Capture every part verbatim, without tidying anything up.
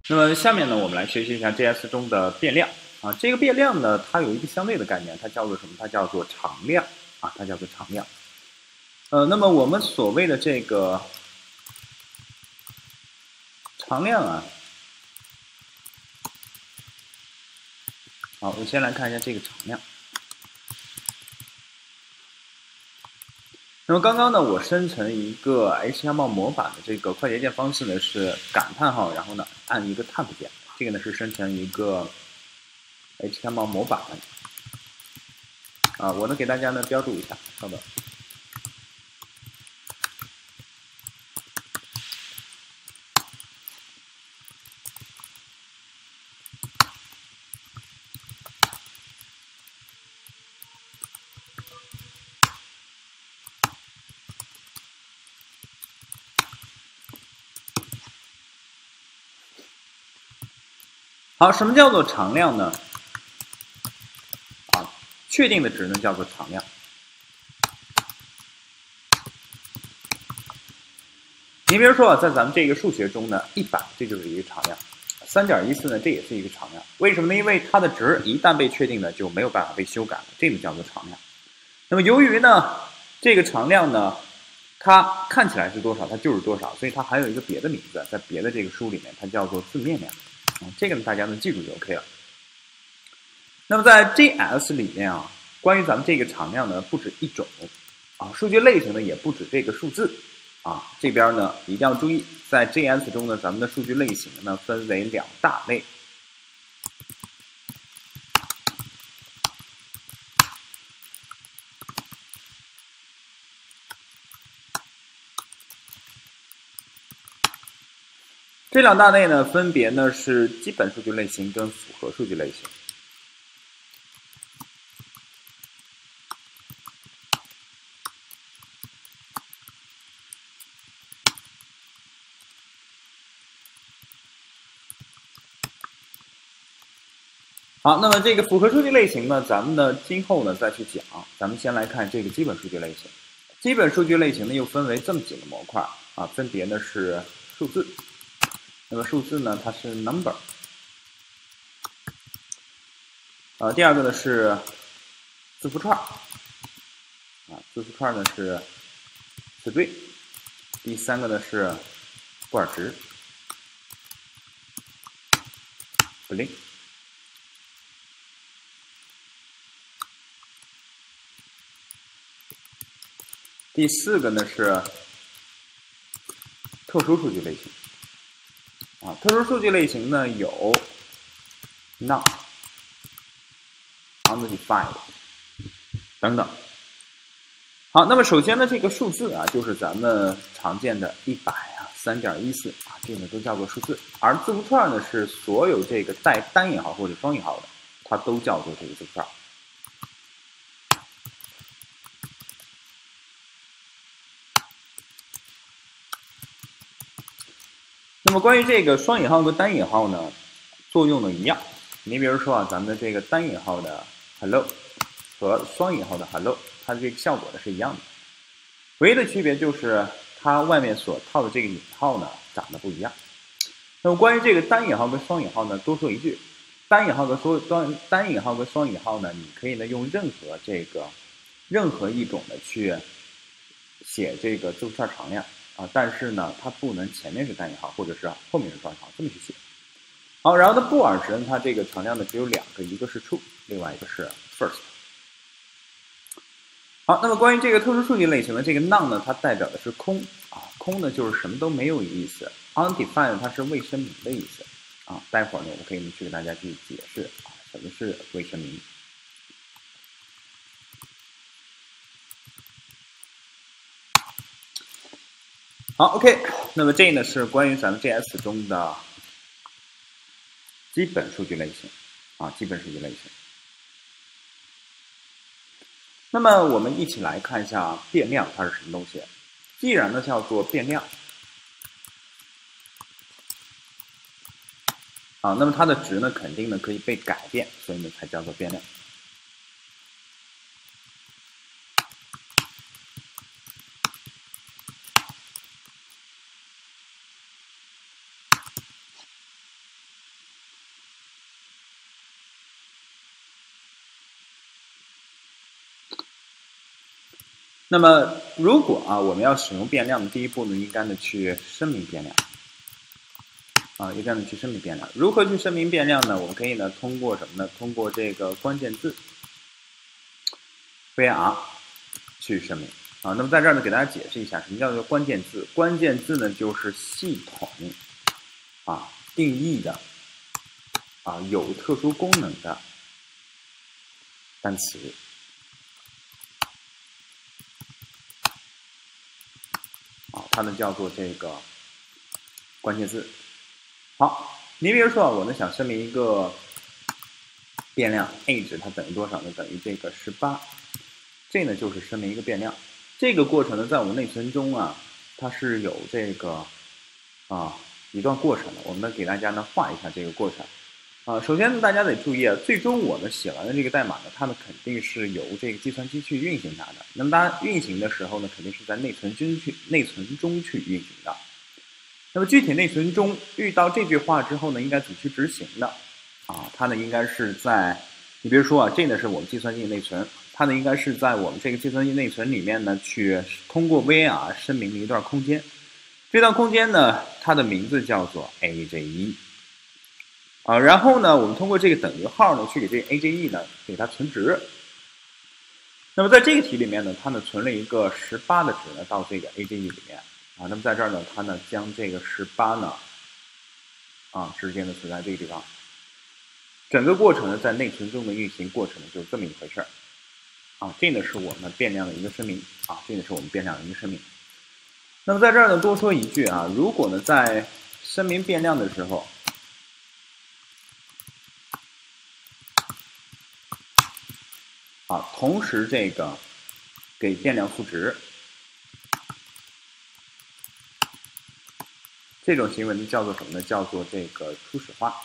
那么下面呢，我们来学习一下 J S 中的变量啊。这个变量呢，它有一个相对的概念，它叫做什么？它叫做常量啊，它叫做常量。呃，那么我们所谓的这个常量啊，好，我先来看一下这个常量。那么刚刚呢，我生成一个 H T M L 模板的这个快捷键方式呢是感叹号，然后呢按一个 Tab 键，这个呢是生成一个 H T M L 模板啊，我呢给大家呢标注一下，稍等。好，什么叫做常量呢？啊，确定的值呢叫做常量。你比如说啊，在咱们这个数学中呢，一百这就是一个常量，三点一四呢这也是一个常量。为什么呢？因为它的值一旦被确定呢，就没有办法被修改了，这个叫做常量。那么由于呢这个常量呢，它看起来是多少，它就是多少，所以它还有一个别的名字，在别的这个书里面它叫做字面量。啊，这个呢大家呢记住就 OK 了。那么在 J S 里面啊，关于咱们这个常量呢不止一种啊，数据类型呢也不止这个数字。啊，这边呢一定要注意，在 J S 中呢，咱们的数据类型呢分为两大类。这两大类呢，分别呢是基本数据类型跟复合数据类型。好，那么这个复合数据类型呢，咱们呢今后呢再去讲。咱们先来看这个基本数据类型。基本数据类型呢又分为这么几个模块啊，分别呢是数字。那么数字呢它是 number。呃，第二个呢是字符串，啊，字符串呢是词缀。第三个呢是布尔值 ，bling。第四个呢是特殊数据类型，啊，特殊数据类型呢有 none、undefined 等等。好，那么首先呢，这个数字啊，就是咱们常见的一百啊、三点一四啊，这个都叫做数字。而字符串呢，是所有这个带单引号或者双引号的，它都叫做这个字符串。那么关于这个双引号和单引号呢，作用呢一样。你比如说啊，咱们的这个单引号的 hello 和双引号的 hello， 它的这个效果呢是一样的，唯一的区别就是它外面所套的这个引号呢长得不一样。那么关于这个单引号跟双引号呢，多说一句，单引号和双单单引号跟双引号呢，你可以呢用任何这个任何一种的去写这个字符串常量。啊，但是呢，它不能前面是单引号，或者是后面是双引号，这么去写。好，然后呢，布尔值呢，它这个常量呢只有两个，一个是 true， 另外一个是 first。好，那么关于这个特殊数据类型的这个 none 呢，它代表的是空啊，空呢就是什么都没有的意思。undefined 它是未声明的意思啊，待会儿呢我可以去给大家去解释啊，什么是未声明。好 ，OK， 那么这呢是关于咱们 J S 中的基本数据类型啊，基本数据类型。那么我们一起来看一下变量它是什么东西。既然呢叫做变量啊，那么它的值呢肯定呢可以被改变，所以呢才叫做变量。 那么如果啊我们要使用变量的第一步呢，应该呢去声明变量。啊，应该呢去声明变量。如何去声明变量呢？我们可以呢通过什么呢？通过这个关键字 var 去声明。啊，那么在这儿呢给大家解释一下，什么叫做关键字？关键字呢就是系统啊定义的啊有特殊功能的单词。啊，它呢叫做这个关键字。好，你比如说我呢想声明一个变量 age 它等于多少呢？等于这个十八，这呢就是声明一个变量。这个过程呢，在我们内存中啊，它是有这个啊一段过程的。我们呢给大家呢画一下这个过程。啊，首先呢大家得注意啊，最终我们写完的这个代码呢，它呢肯定是由这个计算机去运行它的。那么它运行的时候呢，肯定是在内存中去内存中去运行的。那么具体内存中遇到这句话之后呢，应该怎么去执行的？啊，它呢应该是在，你比如说啊，这呢是我们计算机内存，它呢应该是在我们这个计算机内存里面呢，去通过 var 声明了一段空间。这段空间呢，它的名字叫做 A J E。啊，然后呢，我们通过这个等于号呢，去给这个 A J E 呢给它存值。那么在这个题里面呢，它呢存了一个十八的值呢到这个 A J E 里面。啊，那么在这儿呢，它呢将这个十八呢，啊，直接呢存在这个地方。整个过程呢，在内存中的运行过程呢，就是这么一回事儿。啊，这呢是我们变量的一个声明。啊，这呢是我们变量的一个声明。那么在这儿呢，多说一句啊，如果呢在声明变量的时候，啊，同时这个给变量赋值。这种行为呢叫做什么呢？叫做这个初始化。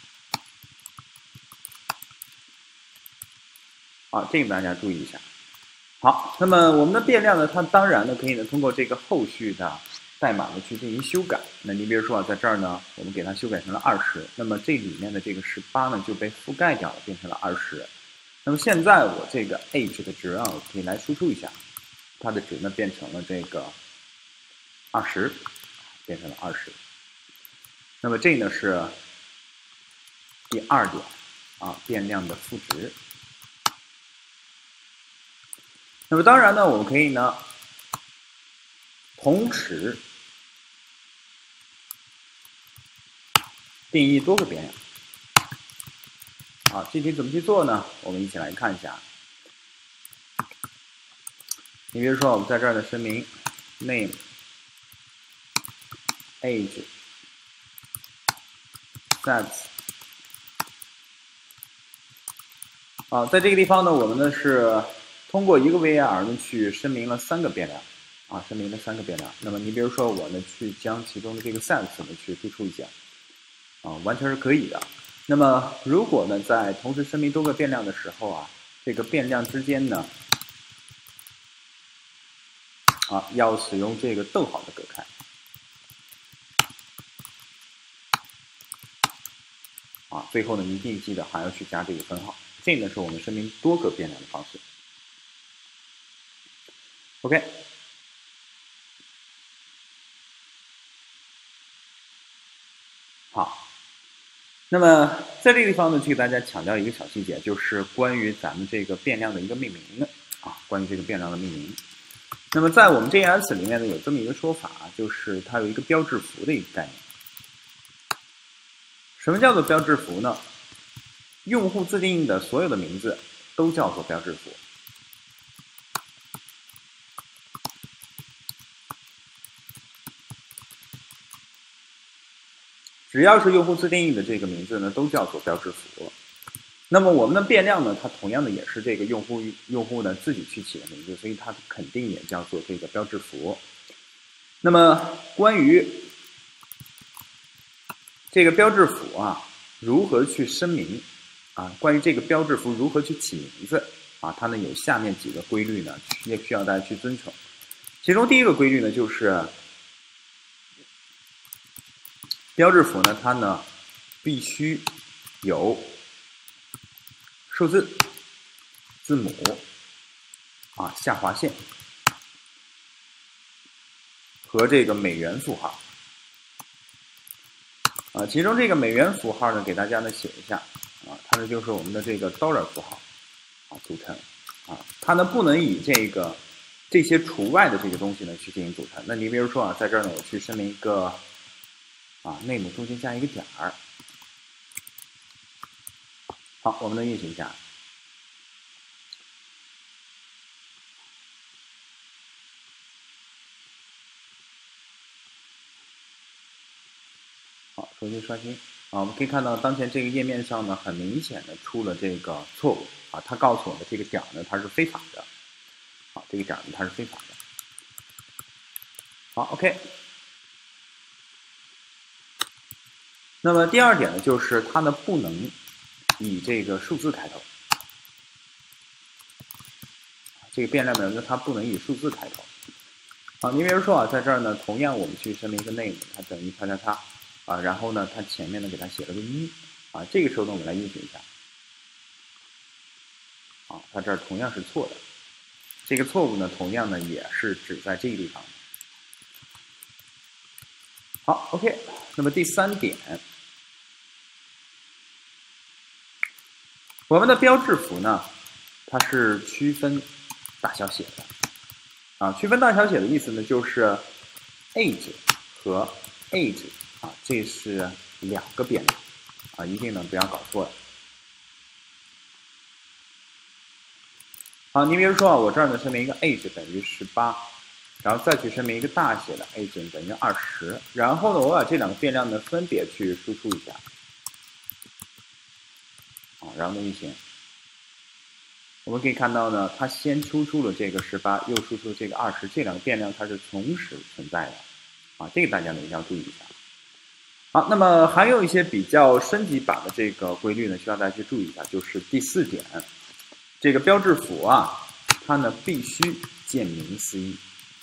啊，这个大家注意一下。好，那么我们的变量呢，它当然呢可以呢通过这个后续的代码呢去进行修改。那你比如说啊，在这儿呢，我们给它修改成了二十，那么这里面的这个十八呢就被覆盖掉了，变成了二十。那么现在我这个 age 的值啊，我可以来输出一下，它的值呢变成了这个二十，变成了二十。那么这呢是第二点啊，变量的赋值。那么当然呢，我们可以呢同时定义多个变量。好，具体怎么去做呢？我们一起来看一下。你比如说，我们在这儿的声明 name age sets。啊，在这个地方呢，我们呢是通过一个 var 呢去声明了三个变量。啊，声明了三个变量。那么你比如说，我呢去将其中的这个 sets 呢去突出一下。啊，完全是可以的。那么如果呢在同时声明多个变量的时候啊，这个变量之间呢，啊要使用这个逗号的隔开。啊，最后呢一定记得还要去加这个分号。这呢是我们声明多个变量的方式。OK。好。那么在这个地方呢，去给大家强调一个小细节，就是关于咱们这个变量的一个命名啊，关于这个变量的命名。那么在我们 J S 里面呢，有这么一个说法，就是它有一个标志符的一个概念。什么叫做标志符呢？用户自定义的所有的名字都叫做标志符。只要是用户自定义的这个名字呢，都叫做标志符。那么我们的变量呢，它同样的也是这个用户用户呢自己去起的名字，所以它肯定也叫做这个标志符。那么关于这个标志符啊，如何去声明啊？关于这个标志符如何去起名字啊？它呢有下面几个规律呢，也需要大家去遵从。其中第一个规律呢，就是标志符呢，它呢必须有数字、字母啊、下划线和这个美元符号。啊，其中这个美元符号呢，给大家呢写一下啊，它呢就是我们的这个 dollar 符号啊组成啊，它呢不能以这个这些除外的这个东西呢去进行组成。那你比如说啊，在这儿呢，我去声明一个啊 name 中间加一个点儿。好，我们来运行一下。好，重新刷新啊，我们可以看到当前这个页面上呢，很明显的出了这个错误啊，它告诉我们这个点呢它是非法的，好，这个点呢它是非法的。好 ，OK。那么第二点呢，就是它呢不能以这个数字开头，这个变量名呢它不能以数字开头。好，你比如说啊，在这儿呢，同样我们去声明一个 name， 它等于叉叉叉啊，然后呢，它前面呢给它写了个一啊，这个时候呢，我们来运行一下，啊，它这儿同样是错的，这个错误呢，同样呢也是指在这个地方。好 ，OK， 那么第三点，我们的标志符呢，它是区分大小写的。啊，区分大小写的意思呢，就是 age 和 age 啊，这是两个变量啊，一定呢不要搞错了。好，你比如说啊，我这儿呢声明一个 age 等于十八，然后再去声明一个大写的 age 等于二十，然后呢，我把这两个变量呢分别去输出一下，啊，然后呢运行。我们可以看到呢，它先输出了这个十八，又输出这个二十，这两个变量它是同时存在的，啊，这个大家呢一定要注意一下。好，那么还有一些比较升级版的这个规律呢，需要大家去注意一下，就是第四点，这个标志符啊，它呢必须见名思义。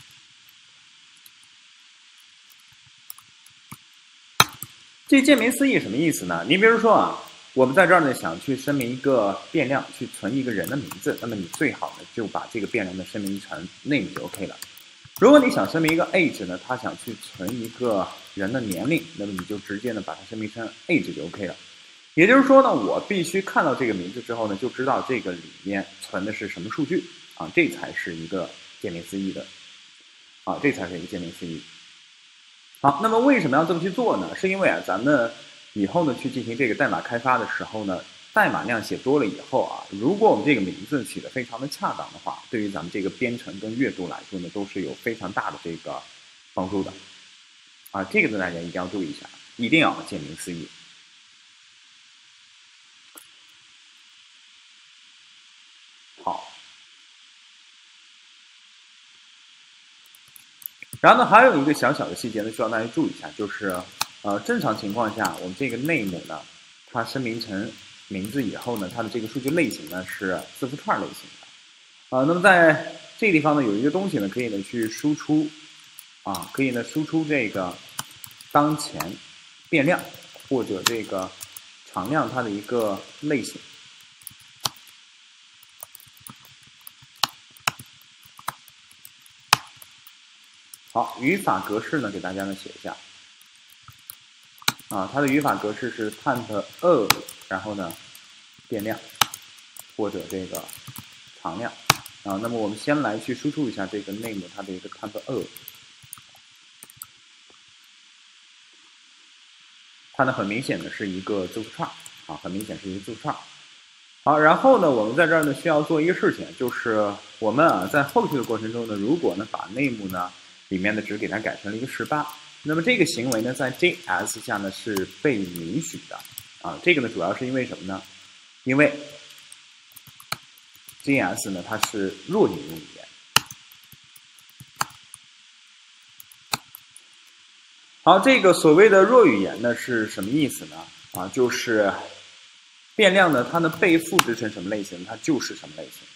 这见名思义什么意思呢？你比如说啊。我们在这儿呢，想去声明一个变量，去存一个人的名字，那么你最好呢就把这个变量呢声明成 name 就 OK 了。如果你想声明一个 age 呢，它想去存一个人的年龄，那么你就直接呢把它声明成 age 就 OK 了。也就是说呢，我必须看到这个名字之后呢，就知道这个里面存的是什么数据啊，这才是一个见名思义的啊，这才是一个见名思义。好，那么为什么要这么去做呢？是因为啊，咱们以后呢，去进行这个代码开发的时候呢，代码量写多了以后啊，如果我们这个名字起得非常的恰当的话，对于咱们这个编程跟阅读来说呢，都是有非常大的这个帮助的。啊，这个呢大家一定要注意一下，一定要见名思义。好，然后呢，还有一个小小的细节呢，需要大家注意一下，就是。呃，正常情况下，我们这个 name 呢，它声明成名字以后呢，它的这个数据类型呢是字符串类型的。啊、呃，那么在这个地方呢，有一个东西呢，可以呢去输出，啊，可以呢输出这个当前变量或者这个常量它的一个类型。好，语法格式呢，给大家呢写一下。啊，它的语法格式是 temp of， 然后呢，变量或者这个常量啊。那么我们先来去输出一下这个 name 它的一个 temp of， 它呢很明显的是一个字符串啊，很明显是一个字符串。好，然后呢，我们在这儿呢需要做一个事情，就是我们啊在后续的过程中呢，如果呢把 name 呢里面的值给它改成了一个十八。那么这个行为呢，在 J S 下呢是被允许的啊。这个呢，主要是因为什么呢？因为 J S 呢它是弱引用语言。好，这个所谓的弱语言呢是什么意思呢？啊，就是变量呢它呢被复制成什么类型，它就是什么类型。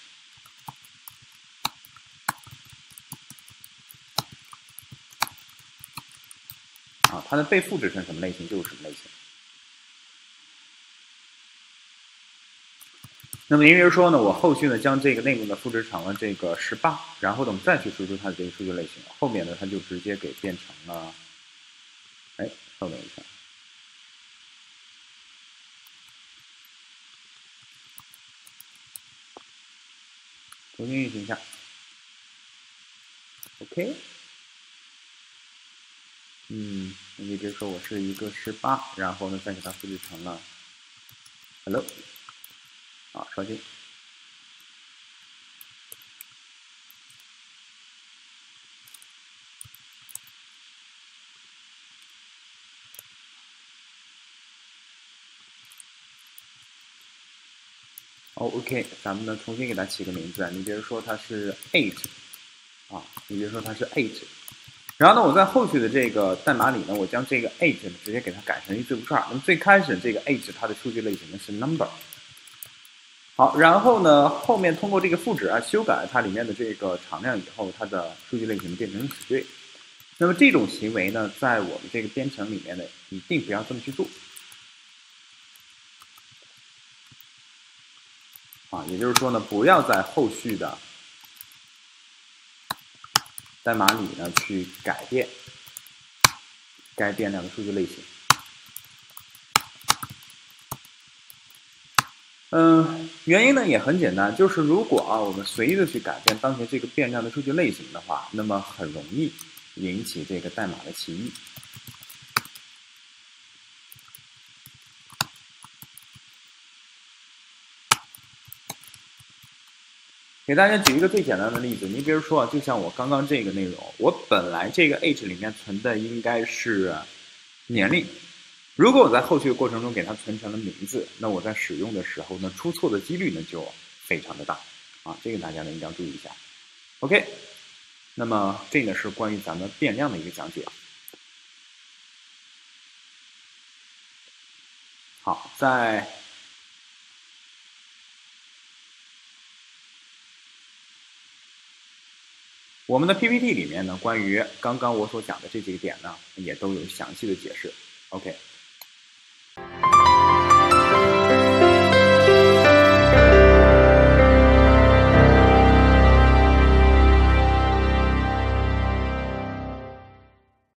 啊，它的被复制成什么类型就是什么类型。 那么也就是说呢，我后续呢将这个内容呢复制成了这个十八，然后呢我们再去输出它的这个数据类型，后面呢它就直接给变成了，哎，稍等一下，重新运行一下 ，OK， 嗯，你比如说我是一个十八，然后呢再给它复制成了 hello， 啊，刷新。哦 ，OK， 咱们呢重新给它起个名字，你比如说它是 eight， 啊，你比如说它是 eight， 然后呢，我在后续的这个代码里呢，我将这个 eight 直接给它改成一字符串。那么最开始这个 eight 它的数据类型呢是 number， 好，然后呢后面通过这个复制啊修改它里面的这个常量以后，它的数据类型变成 string。那么这种行为呢，在我们这个编程里面呢，一定不要这么去做。啊，也就是说呢，不要在后续的代码里呢去改变该变量的数据类型。嗯，原因呢也很简单，就是如果啊我们随意的去改变当前这个变量的数据类型的话，那么很容易引起这个代码的歧义。给大家举一个最简单的例子，你比如说啊，就像我刚刚这个内容，我本来这个 age 里面存的应该是年龄，如果我在后续的过程中给它存成了名字，那我在使用的时候呢，出错的几率呢就非常的大啊，这个大家呢一定要注意一下。OK， 那么这个是关于咱们变量的一个讲解。好，在我们的 P P T 里面呢，关于刚刚我所讲的这几个点呢，也都有详细的解释。OK。